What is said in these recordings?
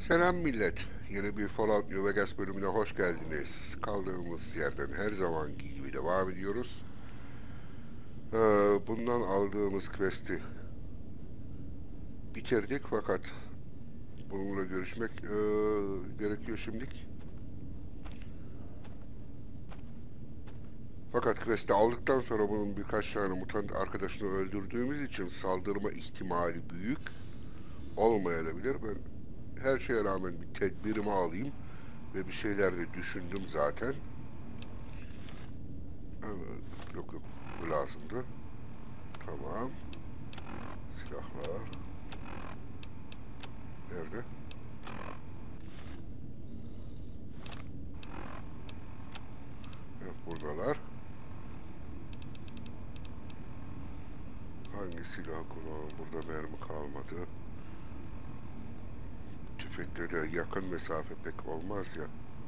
Selam millet. Yeni bir Fallout New Vegas bölümüne hoş geldiniz. Kaldığımız yerden her zamanki gibi devam ediyoruz. Bundan aldığımız quest'i bitirdik fakat bununla görüşmek gerekiyor şimdilik. Fakat quest'i aldıktan sonra bunun birkaç tane mutant arkadaşını öldürdüğümüz için saldırma ihtimali büyük olmayabilir. Ben her şeye rağmen bir tedbirimi alayım ve bir şeyler de düşündüm zaten. Yok yok, bu lazımdı. Tamam. Silahlar. Nerede? Evet, buradalar. Hangi silah kullanalım? Burada mermi kalmadı. Tüfekle de yakın mesafe pek olmaz ya.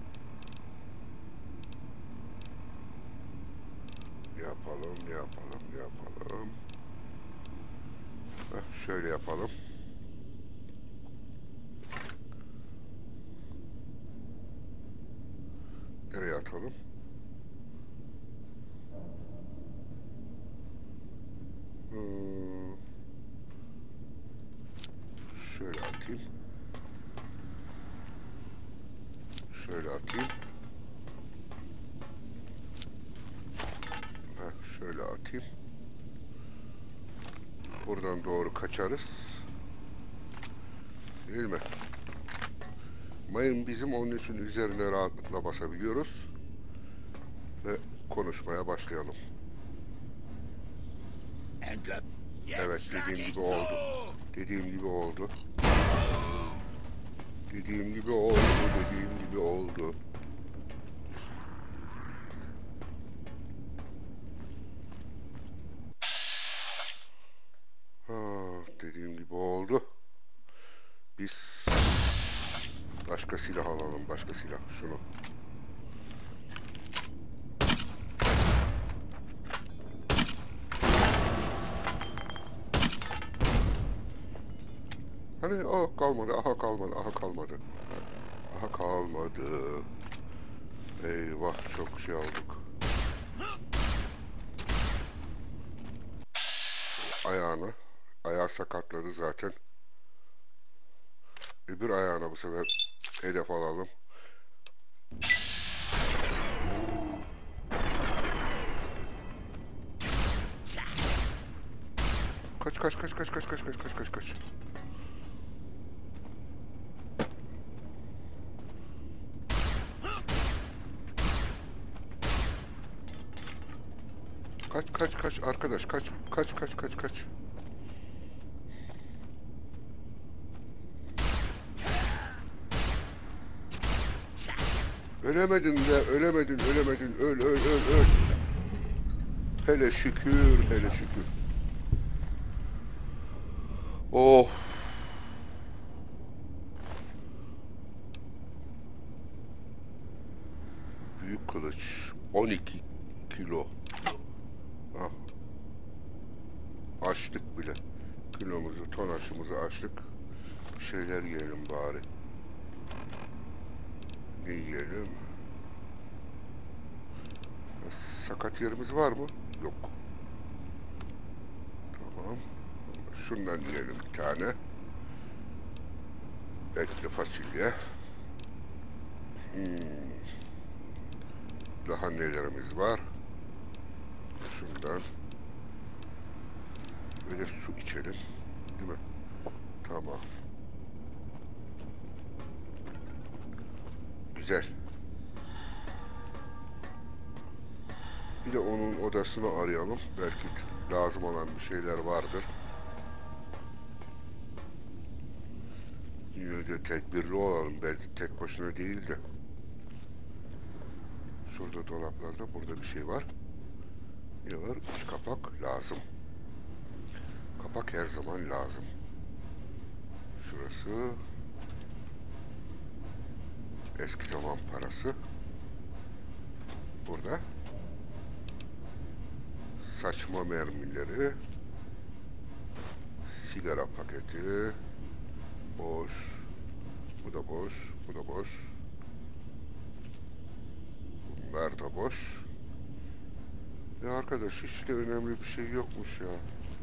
Ne yapalım, ne yapalım, ne yapalım? Şöyle yapalım. Nereye atalım? Şöyle atayım. Şöyle atayım. Şöyle atayım. Buradan doğru kaçarız. Değil mi? Mayın bizim, onun için üzerine rahatlıkla basabiliyoruz. Ve konuşmaya başlayalım. Evet, dediğim gibi oldu. Dediğim gibi oldu. Dediğim gibi oldu. Dediğim gibi oldu. Dediğim gibi oldu. Biz başka silah alalım. Başka silah. Şunu. Hani kalmadı. Aha kalmadı. Aha kalmadı. Aha kalmadı. Eyvah, çok şey aldık. Ayağını. Ayağı sakatladı zaten. Öbür ayağına bu sefer hedef alalım. Kaç kaç kaç kaç kaç kaç kaç kaç kaç kaç. Kaç kaç kaç arkadaş, kaç kaç kaç kaç kaç. Ölemedin de, ölemedin, ölemedin. Öl öl öl öl. Hele şükür, hele şükür. Oh. Büyük kılıç 12 kilo. Ah. Açtık bile. Kilomuzu, tonajımızı açtık. Bir şeyler yiyelim bari. Ne yiyelim? Sakat yerimiz var mı? Yok. Tamam. Şundan yiyelim bir tane. Etli fasulye. Daha nelerimiz var? Şundan. Böyle su içelim. Değil mi? Tamam. Güzel. Bir de onun odasını arayalım. Belki lazım olan bir şeyler vardır. Yine de tedbirli olalım. Belki tek başına değil de. Şurada dolaplarda, burada bir şey var. Ne var? 3 kapak lazım. Kapak her zaman lazım. Şurası eski zaman parası. Burada saçma mermileri, sigara paketi, boş, Bu da boş. Bu da boş. Bunlar da boş. Ya arkadaş hiç de önemli bir şey yokmuş ya.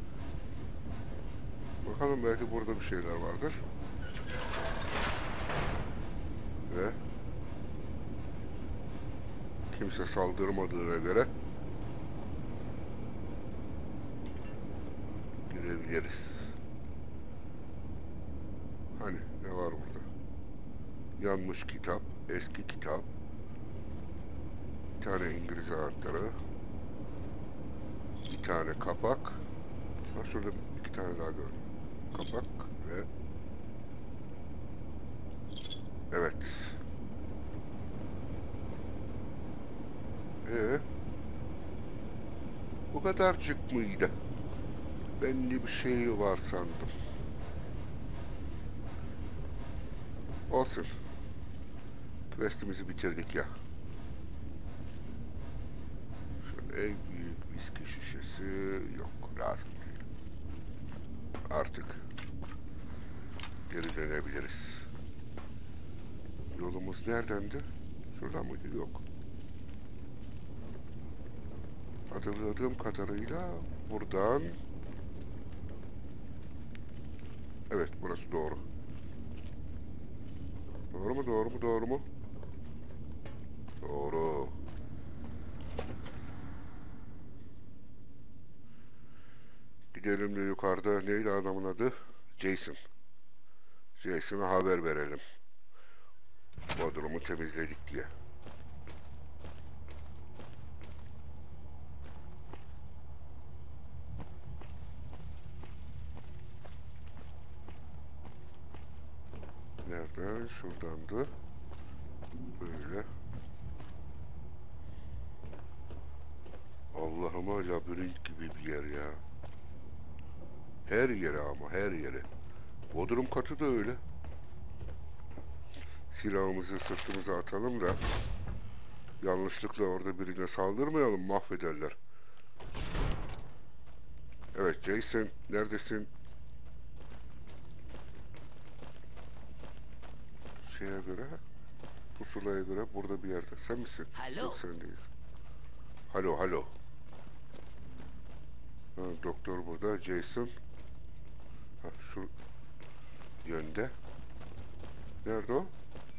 Bakalım belki burada bir şeyler vardır. Ve kimse saldırmadığına göre girebiliriz. Hani ne var burada? Yanmış kitap, eski kitap, bir tane İngiliz anahtarı, bir tane kapak. Ha, şurada iki tane daha gördüm. Kapak ve evet. Bu kadarcık mıydı? Ben de bir şey var sandım. Olsun. Quest'imizi bitirdik ya. Şöyle en büyük viski şişesi yok. Lazım değil. Artık geri dönebiliriz. Yolumuz neredendi? Şuradan mıydı? Yok. Hatırladığım kadarıyla buradan... Evet, burası doğru. Doğru mu, doğru mu, doğru mu? Doğru. Gidelim de yukarıda neydi adamın adı? Jason. Jason'a haber verelim. Bodrumu temizledik diye. Nereden? Şuradandı. Böyle. Allah'ıma labirent gibi bir yer ya. Her yere ama her yere. Bodrum katı da öyle. Silahımızı sırtımıza atalım da yanlışlıkla orada birine saldırmayalım, mahvederler. Evet Jason, neredesin? Şeye göre, pusulaya göre burada bir yerde. Sen misin? Alo. Yok sen değilsin. Halo, halo. Ha, doktor burada, Jason. Ha, şu yönde. Nerede o?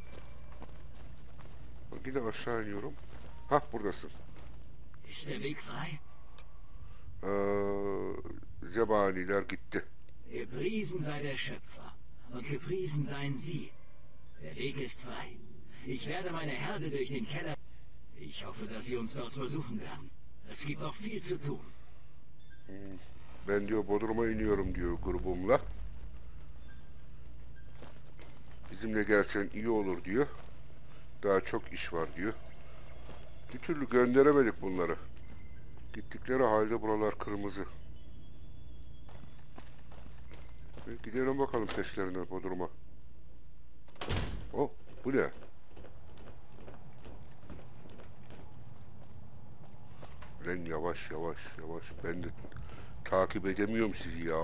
Bak, yine aşağı iniyorum. Hah, buradasın. Ist der Weg frei? Zebaniler gitti. Gepriesen sei der Schöpfer und gepriesen seien Sie. Der Weg ist frei. Ich werde meine Herde durch den Keller... Ich hoffe, dass Sie uns dort versuchen werden. Es gibt noch viel zu tun. Ben diyor Bodrum'a iniyorum diyor grubumla. Bizimle gelsen iyi olur diyor. Daha çok iş var diyor. Bir türlü gönderemedik bunları. Gittikleri halde buralar kırmızı. Gidelim bakalım peşlerine Bodrum'a. Oh, bu ne? Lan yavaş yavaş yavaş. Ben de takip edemiyorum sizi ya.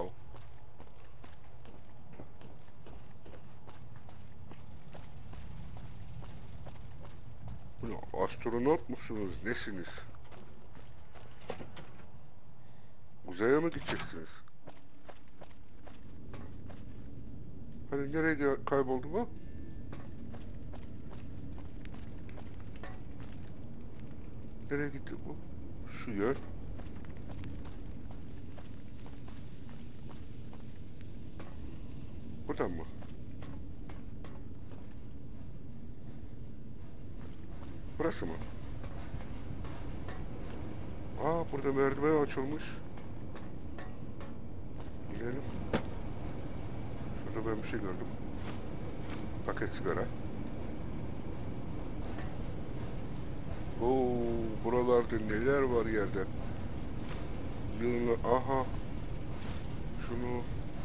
Bu ne? Astronot musunuz? Nesiniz? Uzaya mı gideceksiniz? Hani nereye kayboldu bu? Nereye gitti bu? Şu yön. Buradan mı? Burası mı? Aa, burada merdiven açılmış. İnelim. Şurada ben bir şey gördüm. Paket sigara. Oo, buralarda neler var yerde. Aha. Şunu.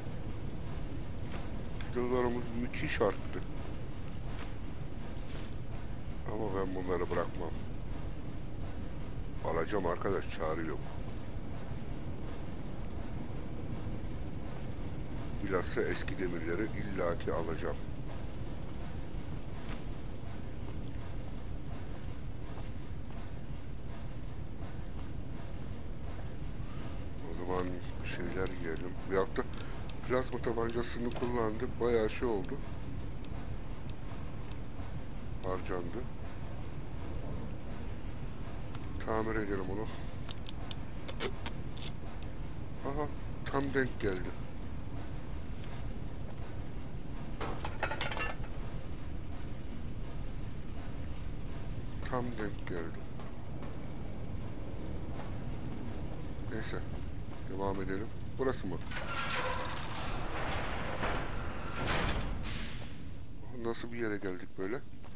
Kilolarımız müthiş arttı. Ama ben bunları bırakmam. Alacağım arkadaş, çare yok. Bilhassa eski demirleri illaki alacağım. Plazma tabancasını kullandık. Bayağı şey oldu. Harcandı. Tamir edelim onu. Aha, tam denk geldi. Tam denk geldi. Neyse. Devam edelim. Burası mı? Nasıl bir yere geldik böyle?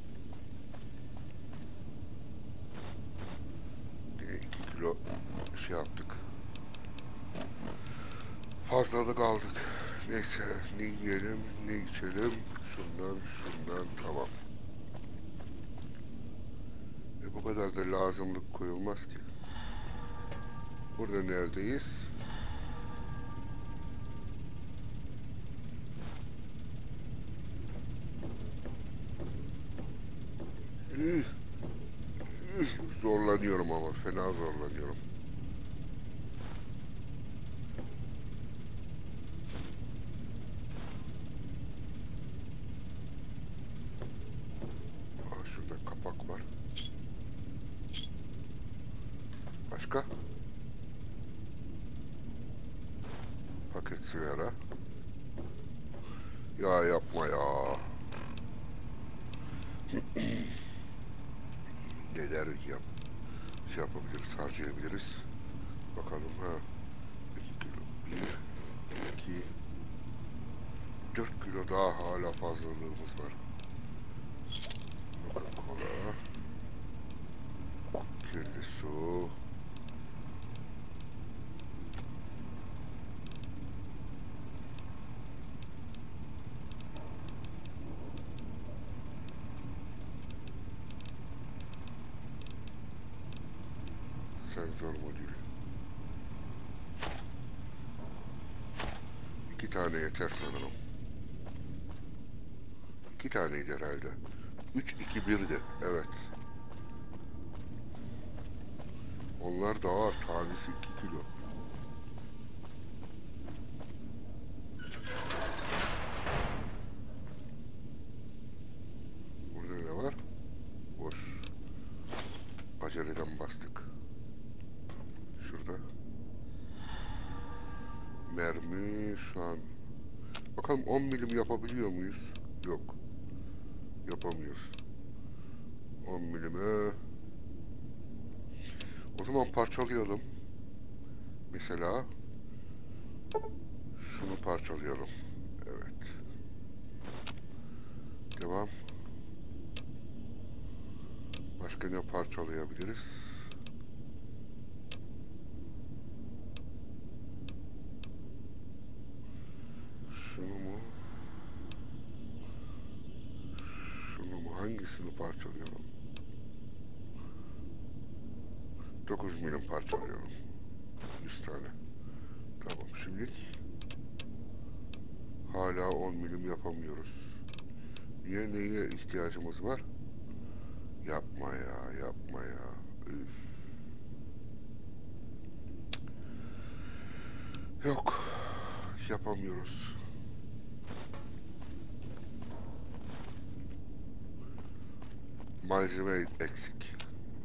Yine 2 kilo şey yaptık. Fazlalık aldık. Neyse, ne yiyelim, ne içelim. Şundan, tamam. Bu kadar da lazımlık koyulmaz ki. Burada neredeyiz? Zorlanıyorum ama, fena zorlanıyorum. Şurada kapak var. Başka? Paket sigara. Ya yapma ya. Neler şey yapabiliriz, harcayabiliriz. Bakalım ha. 2 kilo. 1, 2, 4 kilo daha hala fazlalığımız var. Coca-Cola. Kirli su. Sensör modülü. 2 tane yeter sanırım. 2 taneydi herhalde. 3, 2, 1'di. Evet. Onlar da ağır. Tanesi 2 kilo. Burada ne var? Boş. Aceleden bastık. Şurada. Mermi şu an. Bakalım 10 milim yapabiliyor muyuz? Yok. Yapamıyoruz. 10 milime. O zaman parçalayalım. Mesela şunu parçalayalım. Evet. Devam. Başka ne parçalayabiliriz? Şunu mu? Şunu mu? Hangisini parçalayalım? 9 milim parçalayalım. 100 tane. Tamam, şimdilik hala 10 milim yapamıyoruz. Niye, neye ihtiyacımız var? Yapma ya, yapma ya. Üf. Yok, yapamıyoruz. Malzeme eksik.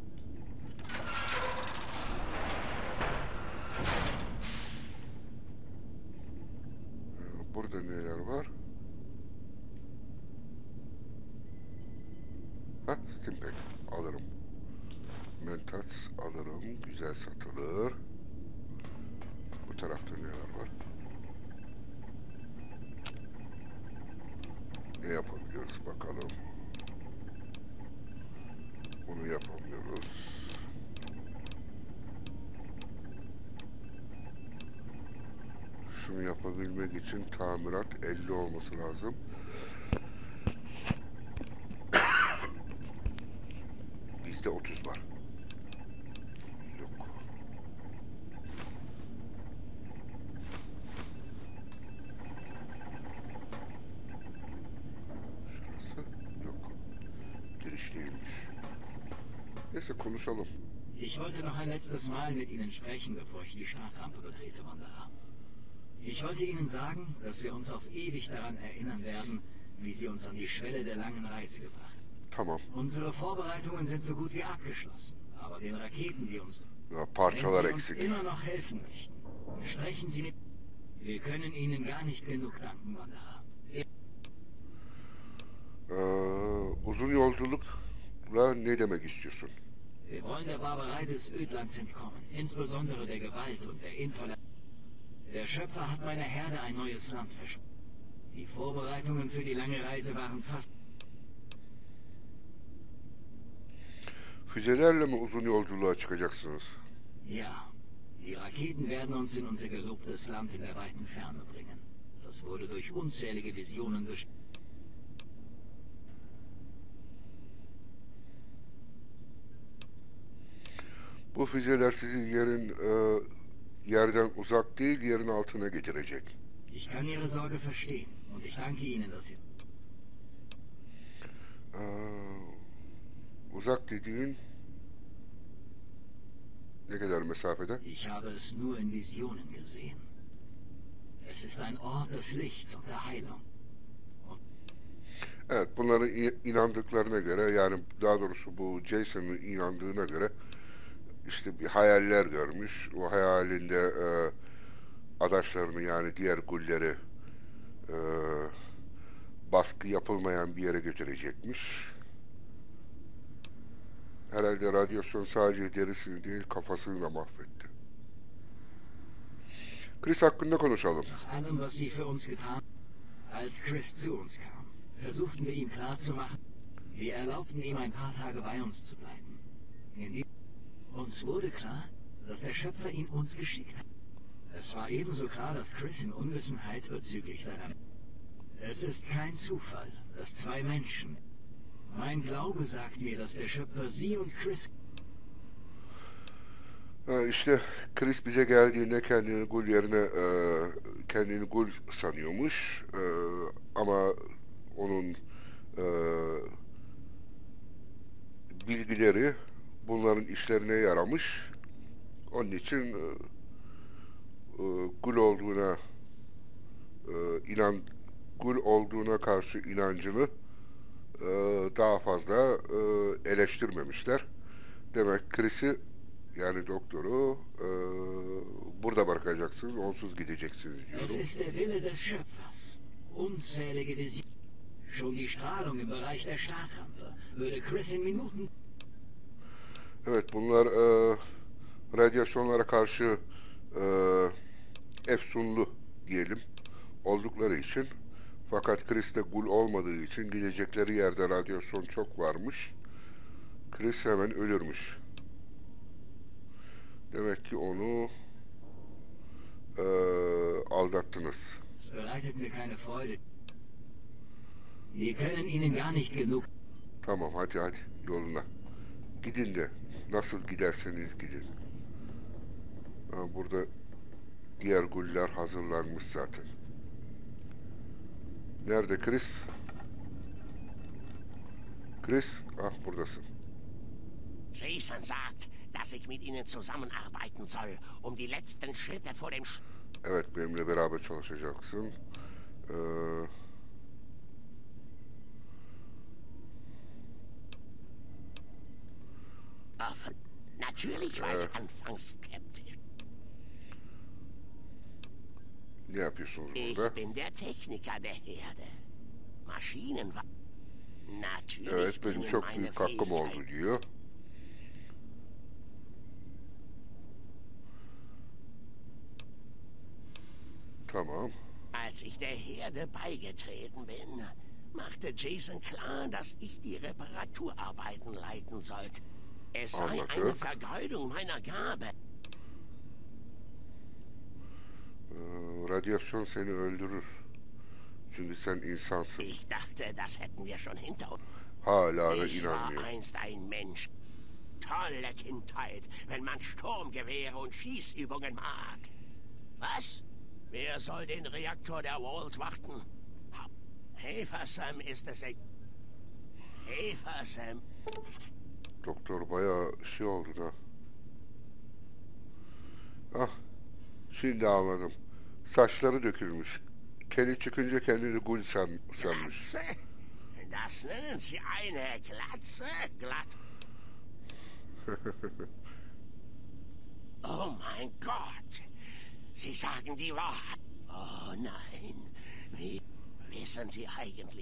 Burada neler var? Stimpak alırım. Mentats alırım. Güzel satılır. Bu tarafta neler var? Ne yapabiliyoruz bakalım. Bunu yapamıyoruz. Şunu yapabilmek için tamirat 50 olması lazım. Bizde 30 var. Yok. Şurası yok. Giriş değilmiş. Neyse konuşalım. Ich wollte noch ein letztes Mal mit Ihnen sprechen, bevor ich die Startrampe betrete, Wanderer. Ich wollte Ihnen sagen, dass wir uns auf ewig daran erinnern werden, wie Sie uns an die Schwelle der langen Reise gebracht haben. Tamam. Unsere Vorbereitungen sind so gut wie abgeschlossen. Aber den Raketen, die uns... Ya, Wenn parçalar Sie uns eksik. immer noch helfen möchten, sprechen Sie mit... Wir können Ihnen gar nicht genug danken, Wanderer. Uzun yolculukla ne demek istiyorsun? Wir wollen der Barbarei des Ödlands entkommen, insbesondere der Gewalt und der Intoleranz. Der Schöpfer hat meiner Herde ein neues Land versprochen. Die Vorbereitungen für die lange Reise waren fast... Füzelerle mi uzun yolculuğa çıkacaksınız? Ja, die Raketen werden uns in unser gelobtes Land in der weiten Ferne bringen. Das wurde durch unzählige Visionen bestätigt. Bu füzeler sizi yerden uzak değil, yerin altına getirecek. Ich kann Ihre Sorge verstehen und ich danke Ihnen, dass Sie... Uzak dediğin ne kadar mesafede? Ich habe es nur in Visionen gesehen. Es ist ein Ort des Lichts und der Heilung. Evet, bunların inandıklarına göre, yani daha doğrusu bu Jason'ın inandığına göre işte bir hayaller görmüş. O hayalinde adaşlarını, yani diğer gulleri baskı yapılmayan bir yere götürecekmiş. Herhalde radyasyon sadece derisini değil, kafasını da mahvetti. Chris hakkında konuşalım. Nach allem, was Sie für uns getan, als Chris zu uns kam, versuchten wir ihm klarzumachen, wir erlaubten ihm ein paar Tage bei uns zu bleiben. Uns wurde klar, dass der Schöpfer ihn uns geschickt hat. Es war ebenso klar, dass Chris in Unwissenheit bezüglich seiner... Es ist kein Zufall, dass zwei Menschen... Mein Glaube sagt mir, dass der Schöpfer Sie und Chris... İşte Chris bize geldiğinde kendini gul yerine kendini gul sanıyormuş, ama onun bilgileri bunların işlerine yaramış. Onun için gul olduğuna gul olduğuna karşı inancını daha fazla eleştirmemişler. Demek Chris'i, yani doktoru burada bırakacaksınız, onsuz gideceksiniz diyorum. Es ist der Wille des Schöpfers. Unzählige Visionen. Schon die Strahlung im Bereich der Startrampe würde Chris in Minuten... Evet, bunlar radyasyonlara karşı efsunlu diyelim oldukları için, fakat Chris'te gul olmadığı için gidecekleri yerde radyasyon çok varmış. Chris hemen ölürmüş. Demek ki onu aldattınız. Es bereitet mir keine Freude. Wir können Ihnen gar nicht genug... Tamam, hadi yoluna. Gidin de nasıl giderseniz gidin. Burada diğer guller hazırlanmış zaten. Nerede Chris? Chris, buradasın. Jason sagt, dass ich mit Ihnen zusammenarbeiten soll, um die letzten Schritte vor dem... Evet, benimle beraber çalışacaksın. Offen. Natürlich war ich anfangs skeptisch. Ne yapıyorsunuz Ich burada? bin der Techniker der Herde. Maschinen war... Natürlich Evet, benim bringen çok meine büyük hakkım oldu Fähigkeiten... diyor. Tamam. Als ich der Herde beigetreten bin, machte Jason klar, dass ich die Reparaturarbeiten leiten sollte. Es sei eine Anladım. Vergeudung meiner Gabe. Radyasyon seni öldürür. Çünkü sen insansın. Ich dachte, das hätten wir schon hinter uns. Hala da Ich war inanmıyor. einst ein Mensch. Tolle Kindheit, wenn man Sturmgewehre und Schießübungen mag. Was? Wer soll den Reaktor der Vault warten? Hafersam ist es. Hafersam. Doktor bayağı şey oldu da. Şimdi anladım. Saçları dökülmüş. Keli çıkınca kendini gul sanmış. Glatze? Das nennen Sie eine Glatze? Oh mein Gott! Sie sagen die Wahrheit. Oh nein. Wie wissen Sie eigentlich?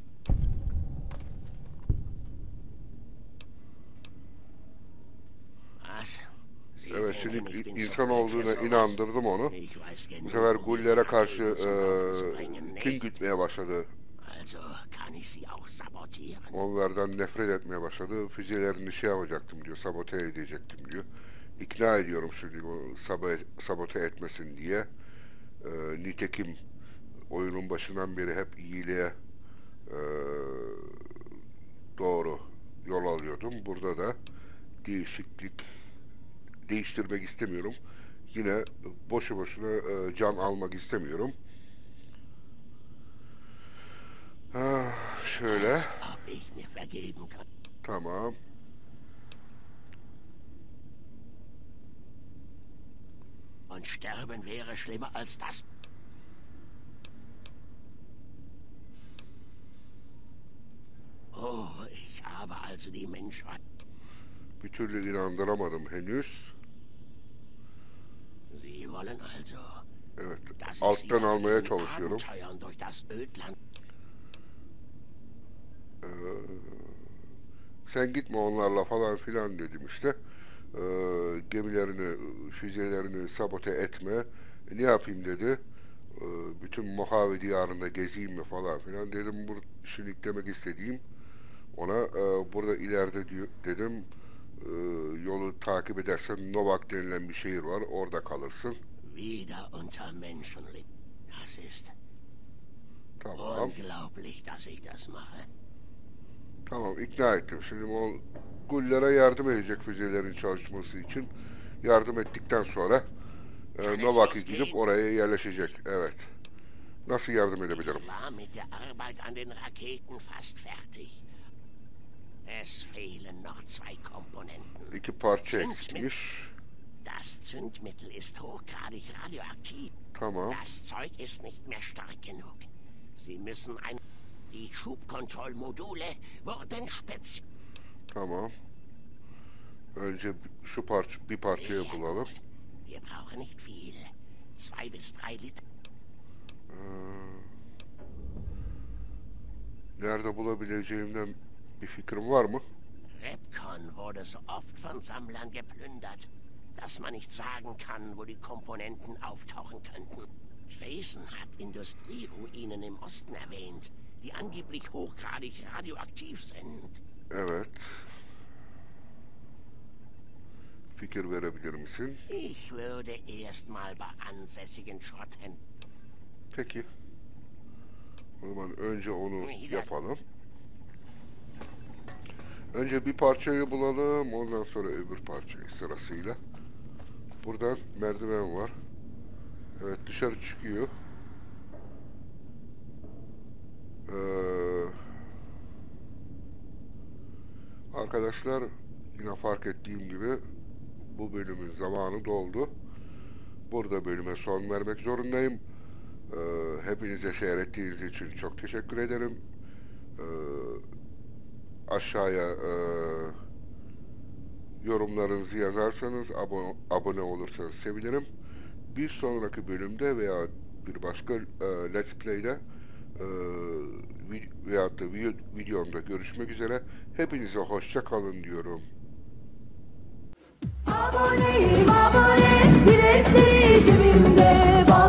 Was? Sie Evet, denken, şimdi ich bin insan zu blöd olduğuna für sowas? inandırdım onu. Ich weiß Bu genug, sefer um gullere die karşı Raketen zum Laufen zu bringen, kin nicht? gütmeye başladı. Also kann ich Sie auch sabotieren. Onlardan nefret etmeye başladı. Füzelerini şey yapacaktım diyor, sabote edecektim diyor. İkna ediyorum şimdi o sabote etmesin diye. Nitekim oyunun başından beri hep iyiliğe doğru yol alıyordum. Burada da değiştirmek istemiyorum. Yine boşu boşuna can almak istemiyorum. Şöyle. Als ob ich mir vergeben kann. Tamam. Und sterben wäre schlimmer als das. Oh, ich habe also die Menschheit. Bir türlü inandıramadım henüz. Sie wollen also, Evet. dass ich Alttan Sie almaya in çalışıyorum. Abenteuern durch das Ödland. Sen gitme onlarla falan filan dedim işte. Gemilerini, füzelerini sabote etme. Ne yapayım dedi. Bütün Mojave diyarında gezeyim mi falan filan dedim. Şimdi demek istediğim ona burada ileride dedim yolu takip edersen Novak denilen bir şehir var. Orada kalırsın. Wieder unter Menschenleben. Das ist Tamam. unglaublich, dass ich das mache. Tamam, ikna ettim. Şimdi o Gullere yardım edecek füzelerin çalışması için. Yardım ettikten sonra Novak'a gidip oraya yerleşecek. Evet. Nasıl yardım edebilirim? Ich war mit der Arbeit an den Raketen fast fertig. Es fehlen noch zwei Komponenten. İki parça eksikmiş. Das Zündmittel ist hochgradig radioaktiv. Tamam. Das Zeug ist nicht mehr stark genug. Sie müssen Die Schubkontrollmodule wurden speziell. Tamam. Önce bir parçayı bulalım. Wir brauchen nicht viel. 2 bis 3 Liter. Nerede bulabileceğimden bir fikrim var mı? Repcon wurde so oft von Sammlern geplündert, dass man nicht sagen kann, wo die Komponenten auftauchen könnten. Jason hat Industrieruinen im Osten erwähnt, die angeblich hochgradig radioaktiv sind. Evet. Fikir verebilir misin? Ich würde erst mal bei ansässigen Schrotthändlern. Peki. O zaman önce onu yapalım. Önce bir parçayı bulalım, ondan sonra öbür parçayı sırasıyla. Buradan merdiven var. Evet, dışarı çıkıyor. Arkadaşlar, yine fark ettiğim gibi bu bölümün zamanı doldu. Burada bölüme son vermek zorundayım. Hepinize seyrettiğiniz için çok teşekkür ederim. Aşağıya yorumlarınızı yazarsanız, abone olursanız sevinirim. Bir sonraki bölümde veya bir başka Let's Play'de veyahut da videomda görüşmek üzere. Hepinize hoşça kalın diyorum. Aboneyim abone, bilekleri cebimde.